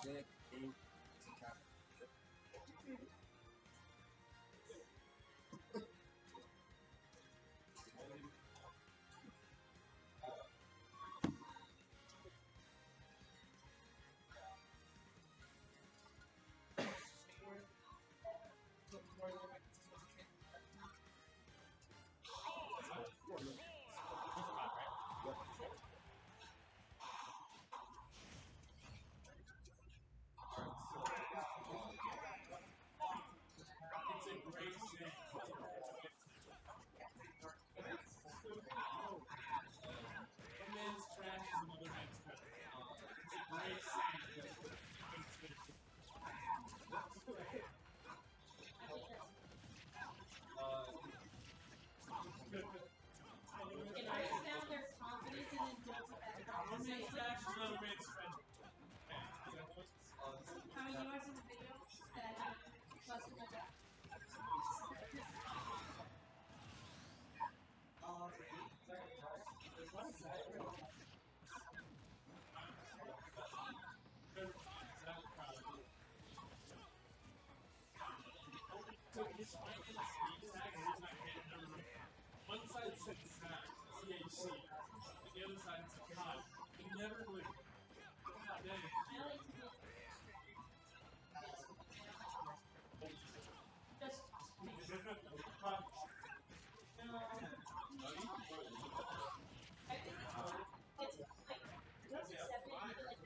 It breaks down their confidence and then builds it back up. How many you watched the video that busted my back? One side said Sash, CHC, and the other side said God. It never would. God dang it. Just I think it's like once accepted, you like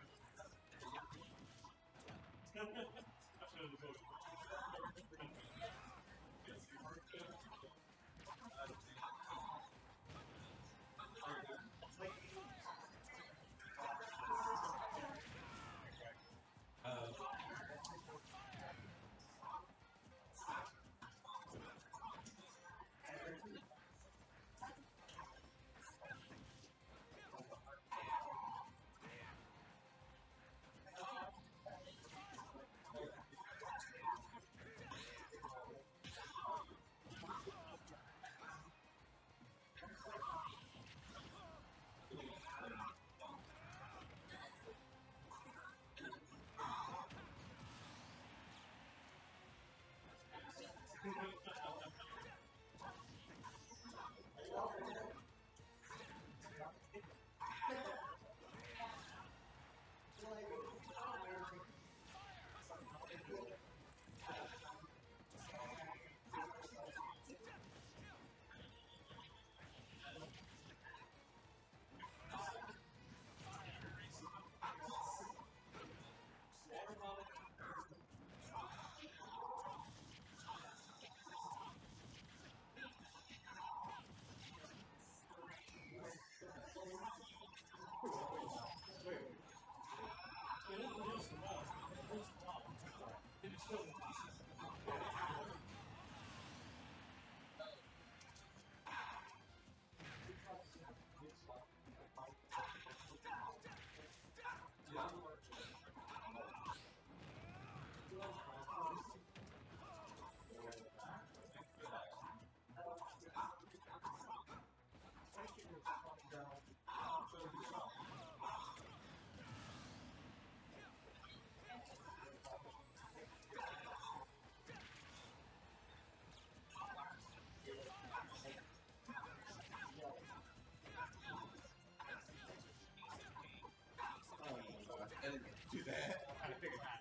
I didn't do that. I figured that.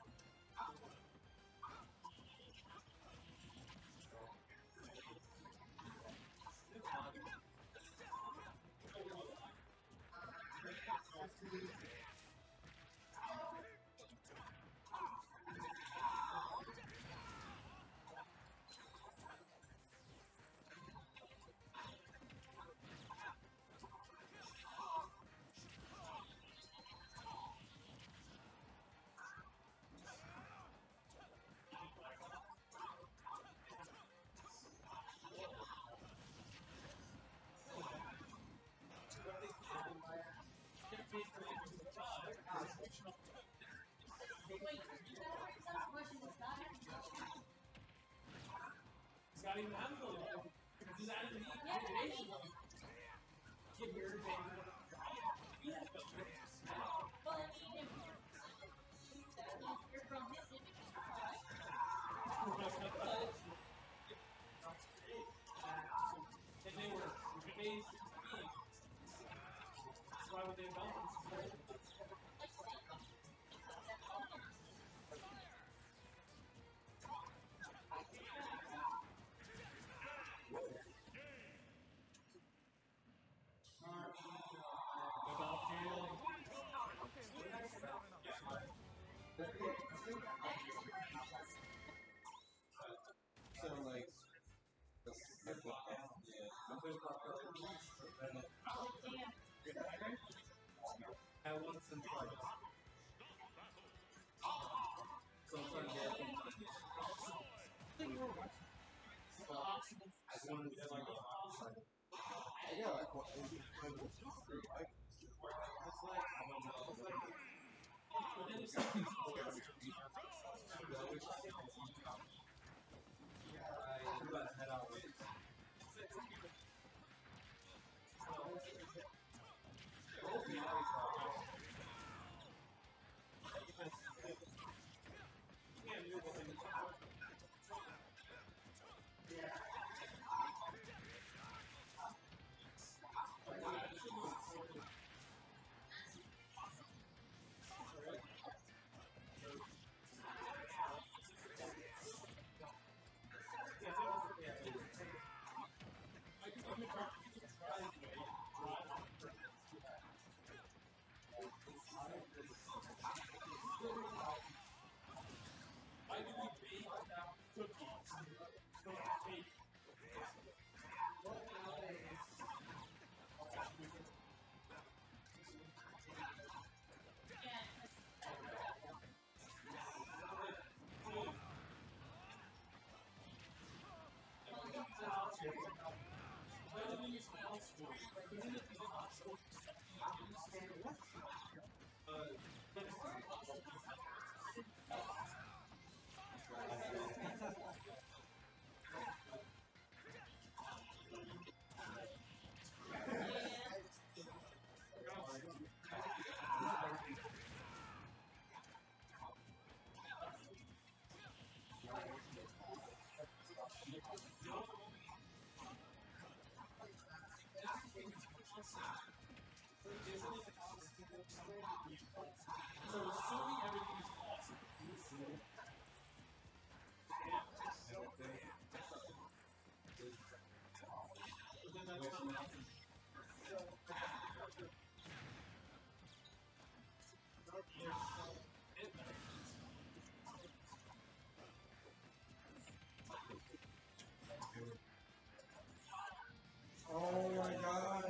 Got him handled. He's out of the motivation. Get here, baby. So like the I want some fights. Sometimes I want to get like yeah, like what I'm about to head out. oh my gosh.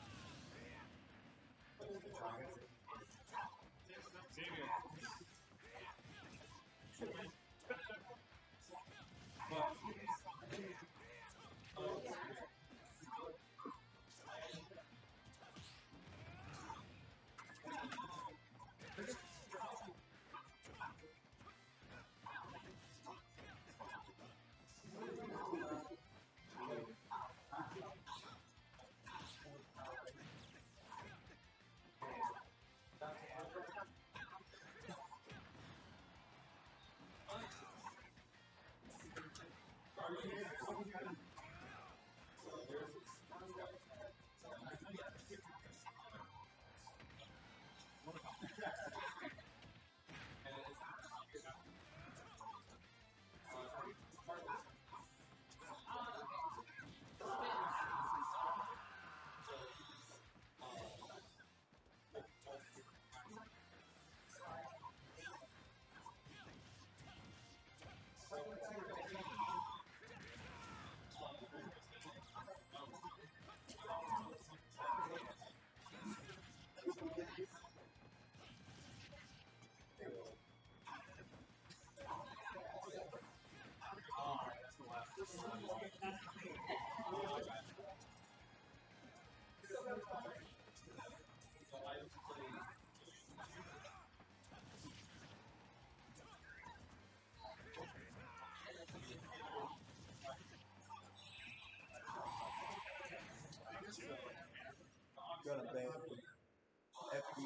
Got a bad FD.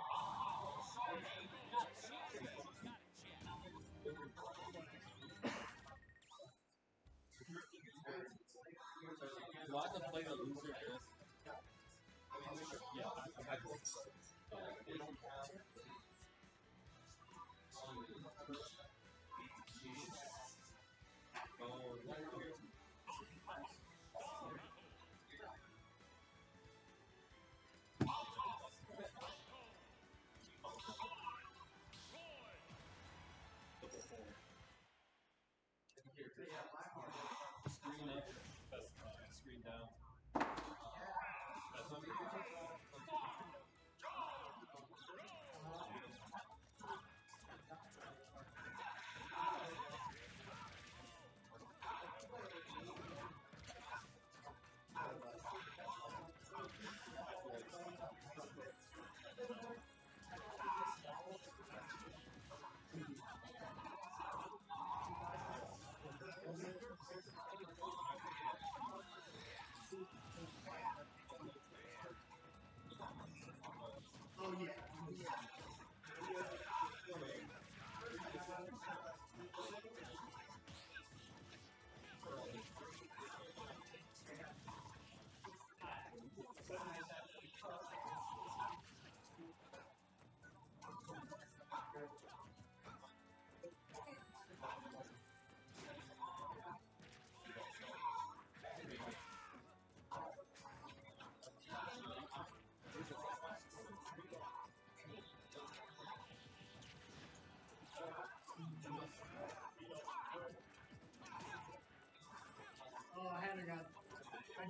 Do I have to play the loser disc? Yeah, I've had this.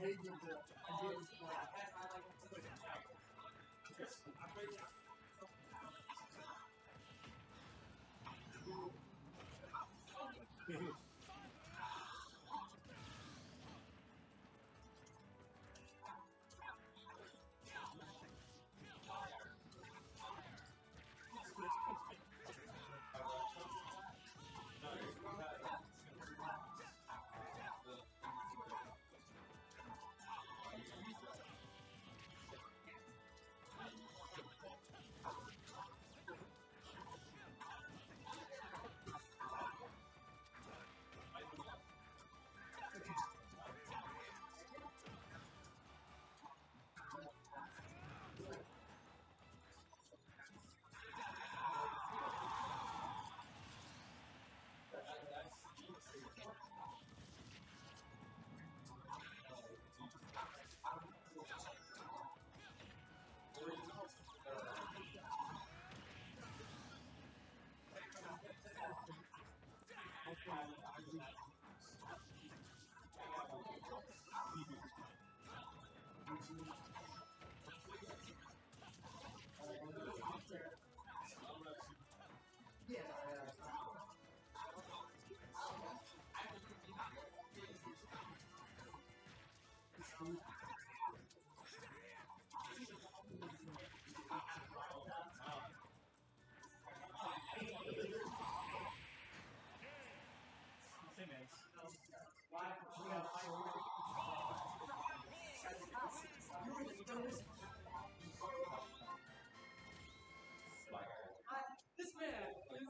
This man is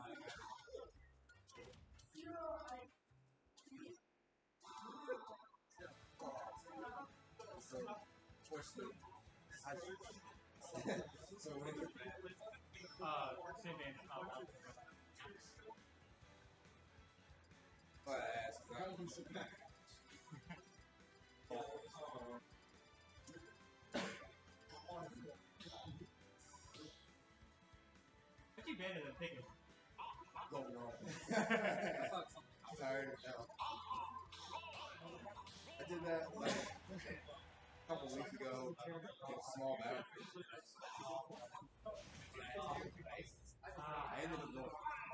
So when same man. I asked, What you better than taking? going on. I'm tired now. I did that like a couple weeks ago in a small battle. I ended up going.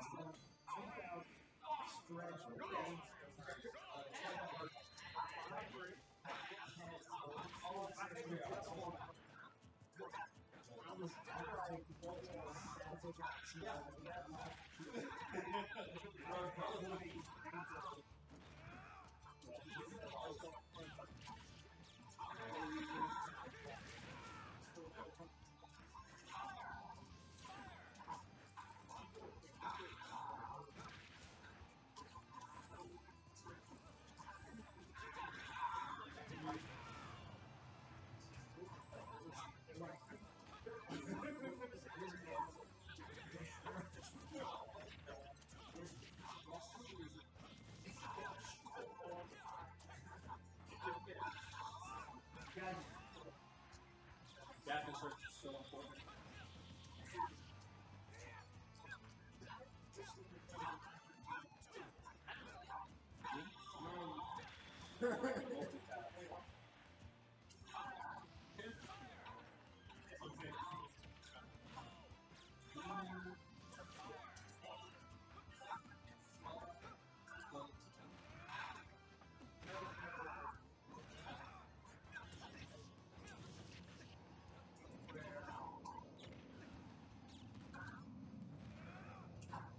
That research is so important.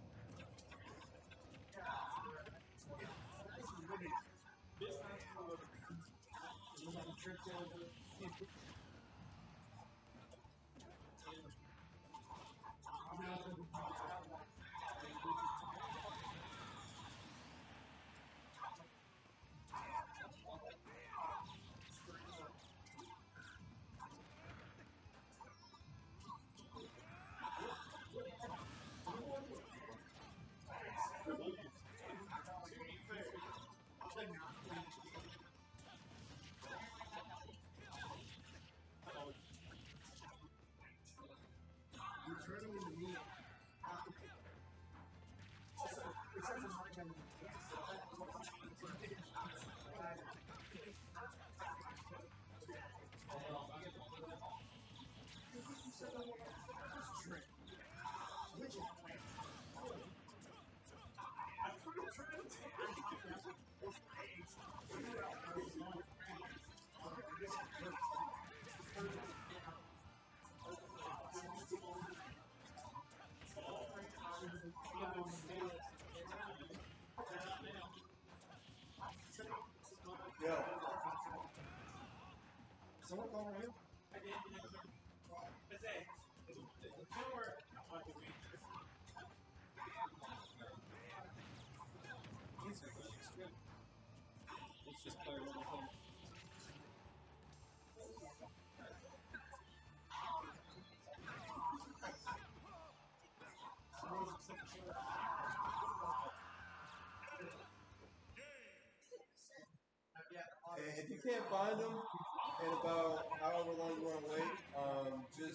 This time, Someone call him? I did. But hey, before on the week. It's just player level thing. If you can't find them in about however long you want to wait, just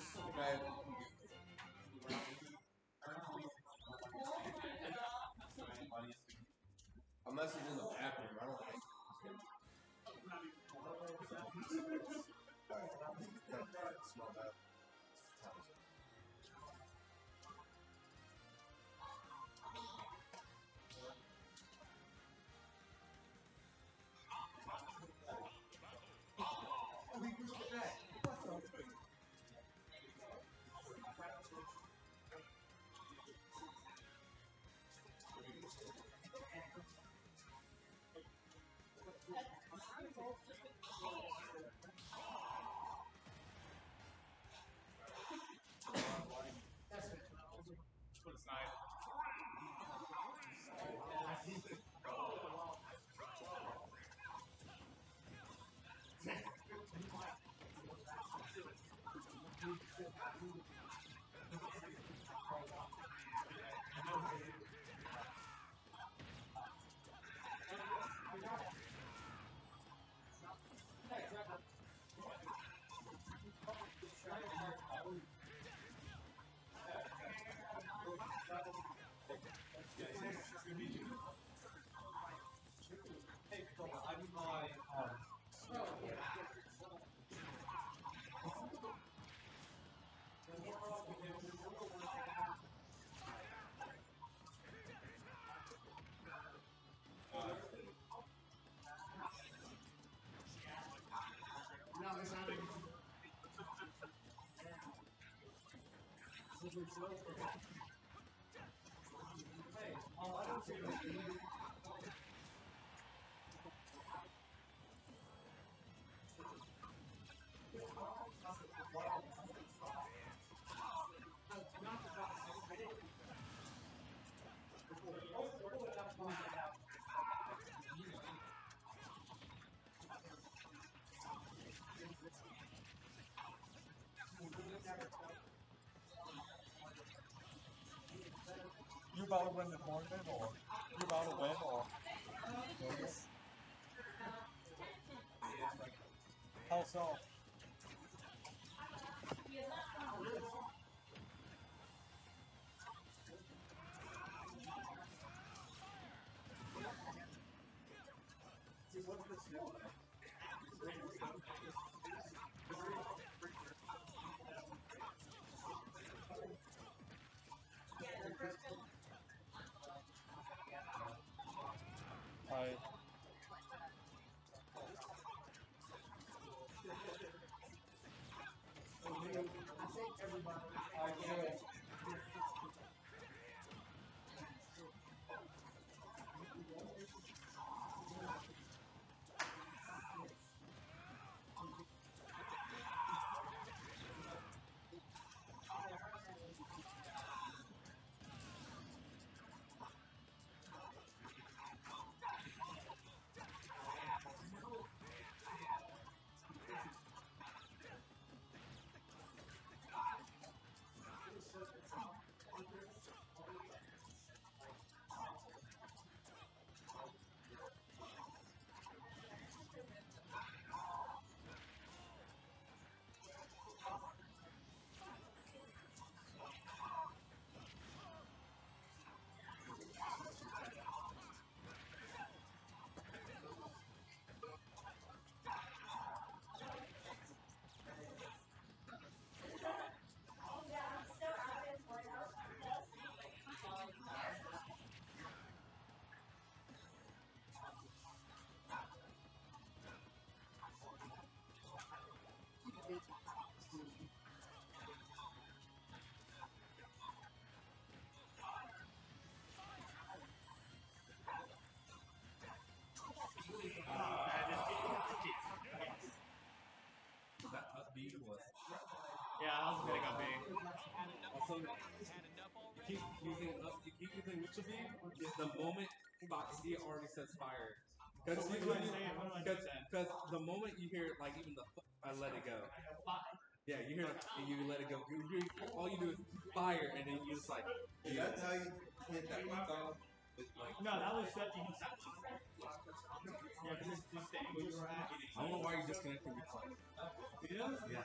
unless it's in the bathroom, I don't think. Smell that. You about to win the tournament, or you about to win, or how so? I Yeah, I was gonna go B. Also, you keep using which of these? The moment C already says fire. What do I say? What do I do then? Because the moment you hear like even the I let it go. Yeah, you hear and you let it go. All you do is fire, and then you just like. That's how you hit that recall. No, that was such a yeah, because it's just the English. I don't know why you're disconnecting your phone. Yeah? Yeah.